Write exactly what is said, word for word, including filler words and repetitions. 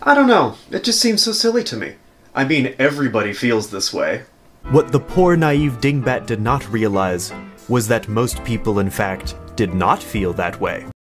I don't know, it just seems so silly to me. I mean, everybody feels this way. What the poor naive dingbat did not realize was that most people, in fact, did not feel that way.